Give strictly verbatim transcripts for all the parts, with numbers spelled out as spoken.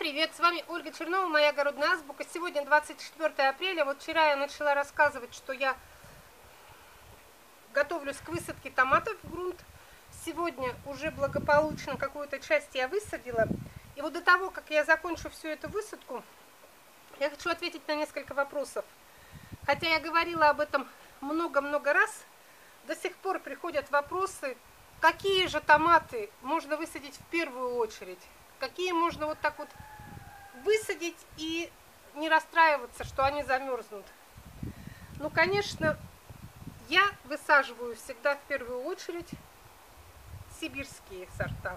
привет! С вами Ольга Чернова, моя огородная азбука. Сегодня двадцать четвёртое апреля. Вот вчера я начала рассказывать, что я готовлюсь к высадке томатов в грунт. Сегодня уже благополучно какую-то часть я высадила. И вот до того, как я закончу всю эту высадку, я хочу ответить на несколько вопросов. Хотя я говорила об этом много-много раз, до сих пор приходят вопросы, какие же томаты можно высадить в первую очередь. Какие можно вот так вот высадить и не расстраиваться, что они замерзнут. Ну, конечно, я высаживаю всегда в первую очередь сибирские сорта.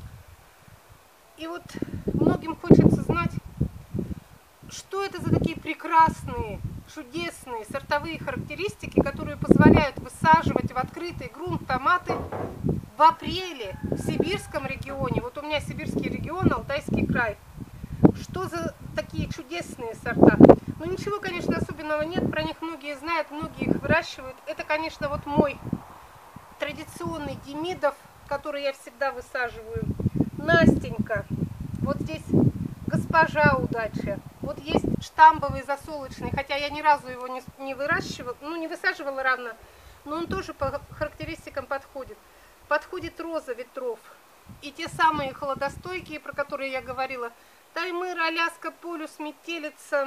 И вот многим хочется знать, что это за такие прекрасные, чудесные сортовые характеристики, которые позволяют высаживать в открытый грунт томаты в апреле в сибирском регионе. Вот у меня сибирский регион, Алтайский край. Что за такие чудесные сорта? Ну ничего, конечно, особенного нет, про них многие знают, многие их выращивают. Это, конечно, вот мой традиционный Демидов, который я всегда высаживаю. Настенька, вот здесь госпожа удача. Вот есть штамбовый засолочный, хотя я ни разу его не, не выращивала, ну не высаживала равно, но он тоже по характеристикам подходит. Подходит роза ветров. И те самые холодостойкие, про которые я говорила, Таймыр, Аляска, Полюс, Метелица.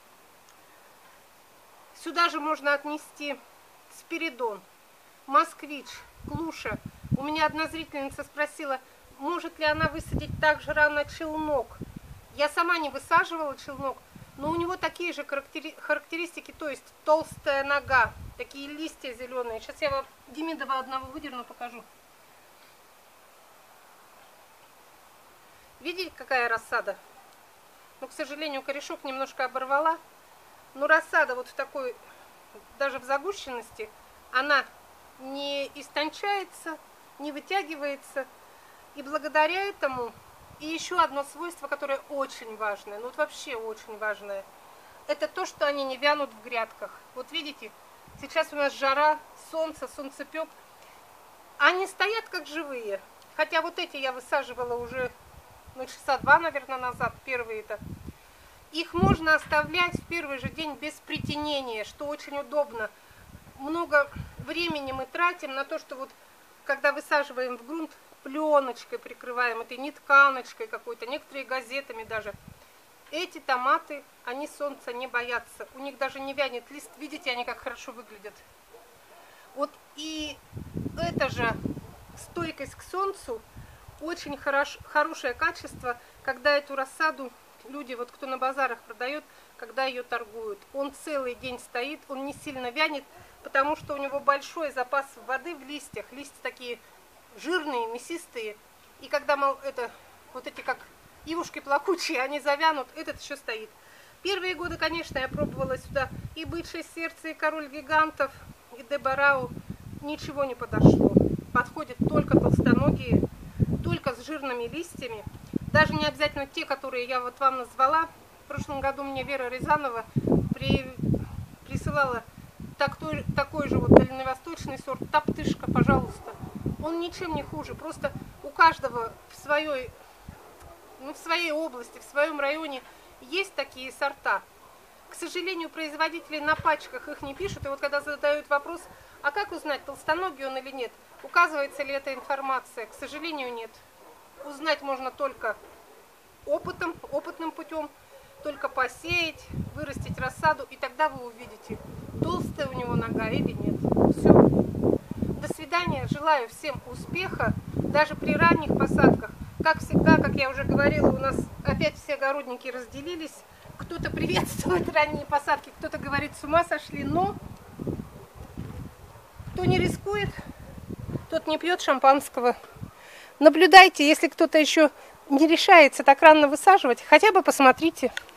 Сюда же можно отнести Спиридон, Москвич, Клуша. У меня одна зрительница спросила, может ли она высадить так же рано челнок. Я сама не высаживала челнок, но у него такие же характеристики, то есть толстая нога, такие листья зеленые. Сейчас я вам Демидова одного выдерну, покажу. Видите, какая рассада? Ну, к сожалению, корешок немножко оборвала. Но рассада вот в такой, даже в загущенности, она не истончается, не вытягивается. И благодаря этому, и еще одно свойство, которое очень важное, ну вот вообще очень важное, это то, что они не вянут в грядках. Вот видите, сейчас у нас жара, солнце, солнцепек. Они стоят как живые. Хотя вот эти я высаживала уже... ну, часа два, наверное, назад, первые-то. Их можно оставлять в первый же день без притенения, что очень удобно. Много времени мы тратим на то, что вот, когда высаживаем в грунт, пленочкой прикрываем, этой не тканочкой какой-то, некоторые газетами даже. Эти томаты, они солнца не боятся. У них даже не вянет лист. Видите, они как хорошо выглядят. Вот и это же стойкость к солнцу, очень хорош, хорошее качество, когда эту рассаду люди, вот кто на базарах продает, когда ее торгуют. Он целый день стоит, он не сильно вянет, потому что у него большой запас воды в листьях. Листья такие жирные, мясистые. И когда мол, это, вот эти как ивушки плакучие, они завянут, этот еще стоит. Первые годы, конечно, я пробовала сюда и бычье сердце, и король гигантов, и дебарау. Ничего не подошло. Подходят только толстоногие, только с жирными листьями. Даже не обязательно те, которые я вот вам назвала. В прошлом году мне Вера Рязанова при... присылала такой, такой же вот дальневосточный сорт Топтышка, пожалуйста. Он ничем не хуже. Просто у каждого в своей, ну, в своей области, в своем районе есть такие сорта. К сожалению, производители на пачках их не пишут. И вот когда задают вопрос, а как узнать, толстоногий он или нет, указывается ли эта информация? К сожалению, нет. Узнать можно только опытом, опытным путем, только посеять, вырастить рассаду, и тогда вы увидите, толстая у него нога или нет. Все. До свидания. Желаю всем успеха, даже при ранних посадках. Как всегда, как я уже говорила, у нас опять все огородники разделились. Кто-то приветствует ранние посадки, кто-то говорит, с ума сошли, но кто не рискует, тот не пьет шампанского. Наблюдайте, если кто-то еще не решается так рано высаживать, хотя бы посмотрите.